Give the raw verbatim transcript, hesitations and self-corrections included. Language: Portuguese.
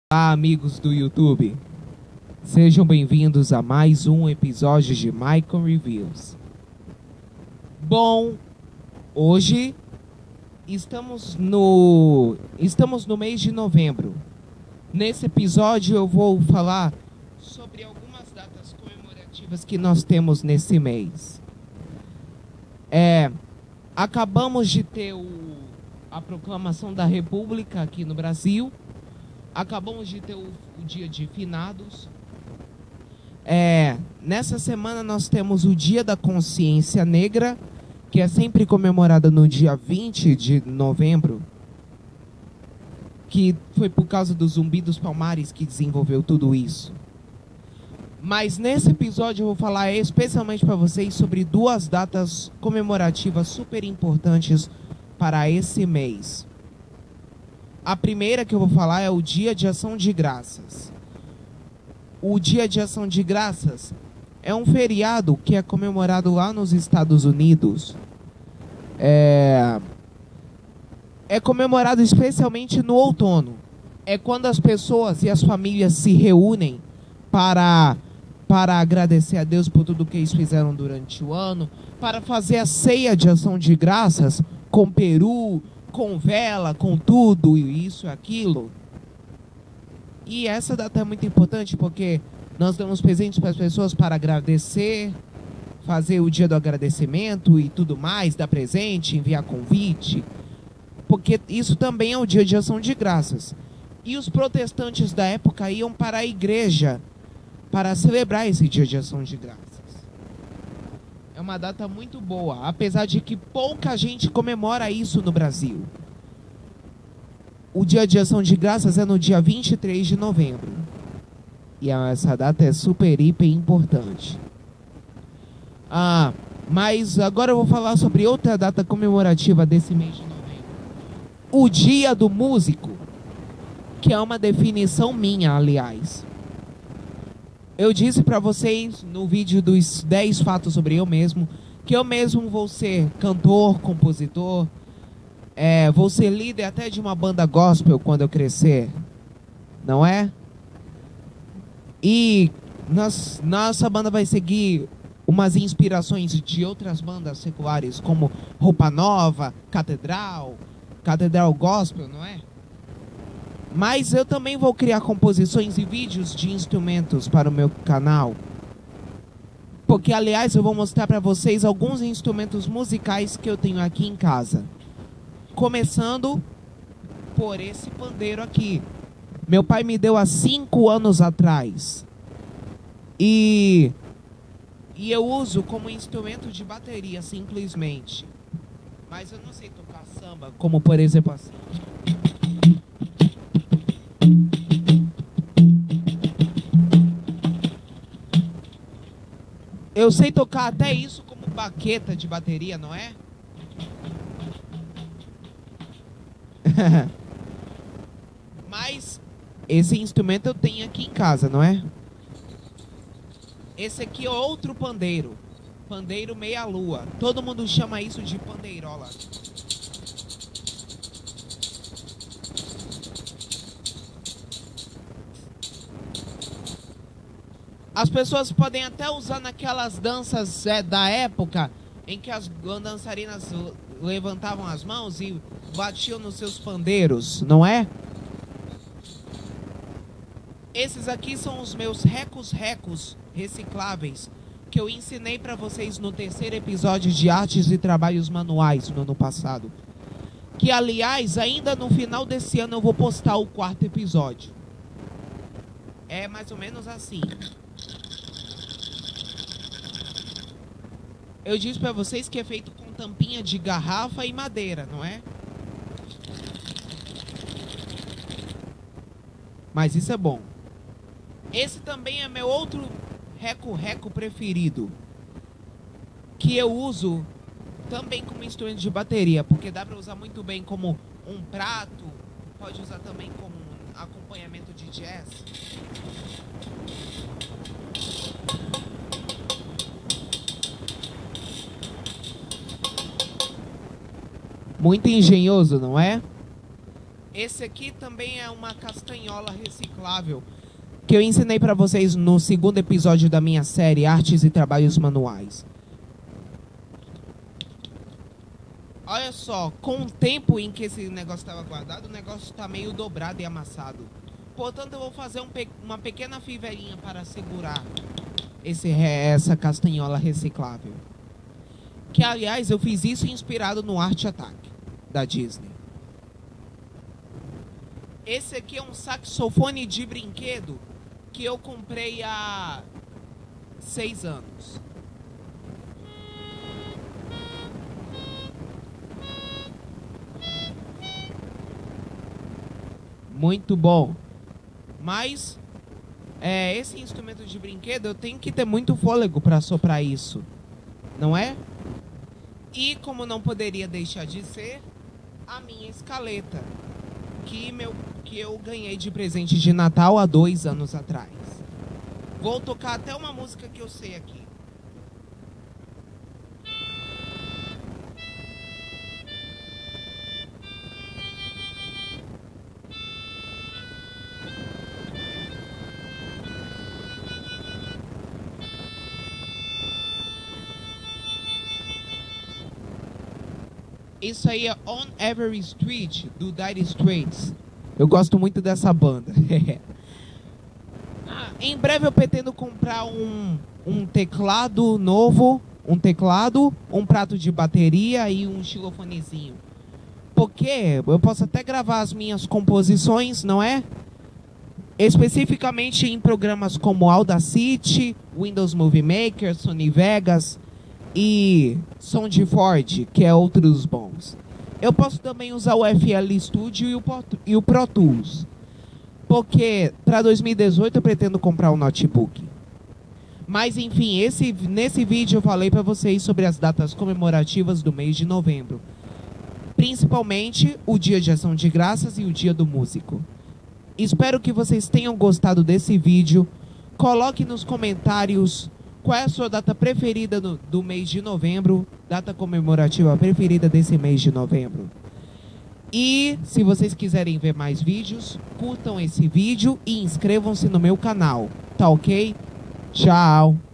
Olá, amigos do YouTube, sejam bem-vindos a mais um episódio de Michael Reviews. Bom, hoje estamos no estamos no mês de novembro. Nesse episódio eu vou falar sobre algumas datas comemorativas que nós temos nesse mês. É, acabamos de ter o, a proclamação da República aqui no Brasil. Acabamos de ter o, o dia de finados. É, nessa semana nós temos o Dia da Consciência Negra, que é sempre comemorada no dia vinte de novembro, que foi por causa do Zumbi dos Palmares que desenvolveu tudo isso. Mas nesse episódio eu vou falar especialmente para vocês sobre duas datas comemorativas super importantes para esse mês. A primeira que eu vou falar é o Dia de Ação de Graças. O Dia de Ação de Graças é um feriado que é comemorado lá nos Estados Unidos. É, é comemorado especialmente no outono. É quando as pessoas e as famílias se reúnem para, para agradecer a Deus por tudo que eles fizeram durante o ano, para fazer a ceia de ação de graças com peru, com vela, com tudo, isso e aquilo. E essa data é muito importante porque nós damos presentes para as pessoas para agradecer, fazer o dia do agradecimento e tudo mais, dar presente, enviar convite, porque isso também é o dia de ação de graças. E os protestantes da época iam para a igreja para celebrar esse dia de ação de graças. É uma data muito boa, apesar de que pouca gente comemora isso no Brasil. O Dia de Ação de Graças é no dia vinte e três de novembro. E essa data é super, hiper importante. Ah, mas agora eu vou falar sobre outra data comemorativa desse mês de novembro. O Dia do Músico, que é uma definição minha, aliás. Eu disse para vocês no vídeo dos dez fatos sobre eu mesmo, que eu mesmo vou ser cantor, compositor, é, vou ser líder até de uma banda gospel quando eu crescer, não é? E nós, nossa banda vai seguir umas inspirações de outras bandas seculares, como Roupa Nova, Catedral, Catedral Gospel, não é? Mas eu também vou criar composições e vídeos de instrumentos para o meu canal. Porque, aliás, eu vou mostrar para vocês alguns instrumentos musicais que eu tenho aqui em casa. Começando por esse pandeiro aqui. Meu pai me deu há cinco anos atrás. E, e eu uso como instrumento de bateria, simplesmente. Mas eu não sei tocar samba, como por exemplo assim. Eu sei tocar até isso como baqueta de bateria, não é? Mas esse instrumento eu tenho aqui em casa, não é? Esse aqui é outro pandeiro. Pandeiro meia-lua. Todo mundo chama isso de pandeirola. As pessoas podem até usar naquelas danças é, da época em que as dançarinas levantavam as mãos e batiam nos seus pandeiros, não é? Esses aqui são os meus recos-recos recicláveis que eu ensinei para vocês no terceiro episódio de Artes e Trabalhos Manuais no ano passado. Que, aliás, ainda no final desse ano eu vou postar o quarto episódio. É mais ou menos assim. Eu disse pra vocês que é feito com tampinha de garrafa e madeira, não é? Mas isso é bom. Esse também é meu outro reco-reco preferido, que eu uso também como instrumento de bateria, porque dá pra usar muito bem como um prato, pode usar também como um acompanhamento de jazz. Muito engenhoso, não é? Esse aqui também é uma castanhola reciclável que eu ensinei para vocês no segundo episódio da minha série Artes e Trabalhos Manuais. Olha só, com o tempo em que esse negócio estava guardado, o negócio está meio dobrado e amassado. Portanto, eu vou fazer um pe uma pequena fivelinha para segurar esse, essa castanhola reciclável. Que, aliás, eu fiz isso inspirado no Art Attack da Disney. Esse aqui é um saxofone de brinquedo que eu comprei há seis anos. Muito bom. Mas é, esse instrumento de brinquedo eu tenho que ter muito fôlego para soprar isso, não é? E como não poderia deixar de ser, a minha escaleta, que, meu, que eu ganhei de presente de Natal há dois anos atrás. Vou tocar até uma música que eu sei aqui. Isso aí é On Every Street, do Dire Straits. Eu gosto muito dessa banda. ah, em breve eu pretendo comprar um, um teclado novo, um teclado, um prato de bateria e um xilofonezinho. Porque eu posso até gravar as minhas composições, não é? Especificamente em programas como Audacity, Windows Movie Maker, Sony Vegas e SoundForge, que é outros bons. Eu posso também usar o F L Studio e o, e o Pro Tools, porque para dois mil e dezoito eu pretendo comprar um notebook. Mas enfim, esse, nesse vídeo eu falei para vocês sobre as datas comemorativas do mês de novembro, principalmente o Dia de Ação de Graças e o Dia do Músico. Espero que vocês tenham gostado desse vídeo. Coloque nos comentários qual é a sua data preferida no, do mês de novembro, data comemorativa preferida desse mês de novembro. E se vocês quiserem ver mais vídeos, curtam esse vídeo e inscrevam-se no meu canal, tá ok? Tchau!